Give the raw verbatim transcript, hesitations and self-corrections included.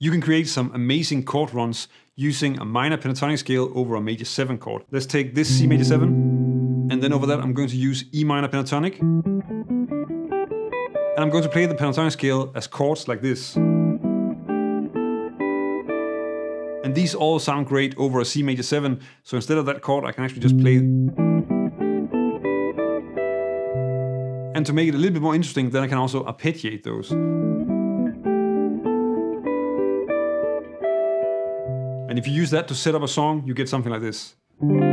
You can create some amazing chord runs using a minor pentatonic scale over a major seven chord. Let's take this C major seven, and then over that I'm going to use E minor pentatonic. And I'm going to play the pentatonic scale as chords like this. And these all sound great over a C major seven, so instead of that chord I can actually just play. And to make it a little bit more interesting, then I can also arpeggiate those. And if you use that to set up a song, you get something like this.